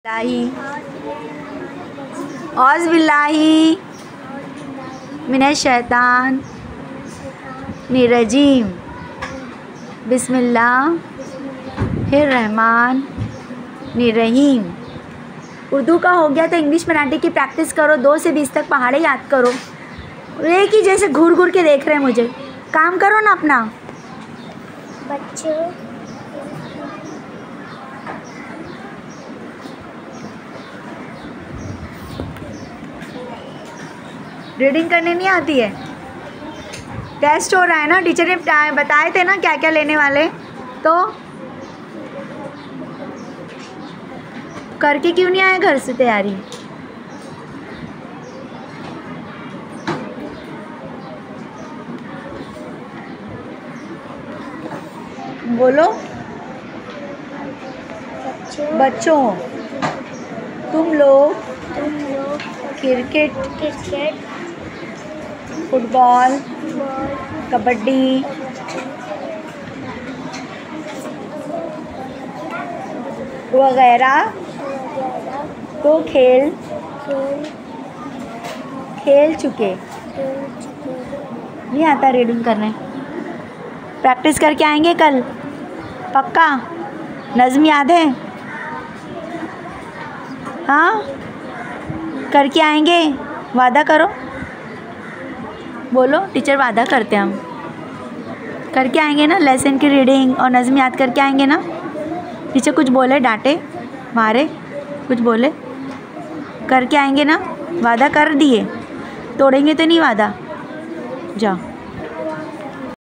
औज़ बिल्लाहि मिनश शैतान निरजीम बिस्मिल्लाहिर्रहमान निर्रहीम। उर्दू का हो गया तो इंग्लिश मराठी की प्रैक्टिस करो। 2 से 20 तक पहाड़े याद करो। एक ही जैसे घूर घूर के देख रहे हैं मुझे। काम करो ना अपना। बच्चों रीडिंग करने नहीं आती है। टेस्ट हो रहा है ना, टीचर ने बताए थे ना क्या क्या लेने वाले, तो करके क्यों नहीं आए घर से तैयारी। बोलो। बच्चों तुम लोग क्रिकेट, फुटबॉल, कबड्डी, वगैरह तो खेल चुके। नहीं आता रीडिंग करने। प्रैक्टिस करके आएंगे कल, पक्का। नज़्म याद है? हाँ, करके आएंगे, वादा करो। बोलो, टीचर वादा करते हैं हम। करके आएंगे ना, लेसन की रीडिंग और नज़्म याद करके आएंगे ना। टीचर कुछ बोले, डांटे, मारे, कुछ बोले, करके आएंगे ना। वादा कर दिए, तोड़ेंगे तो नहीं वादा। जाओ।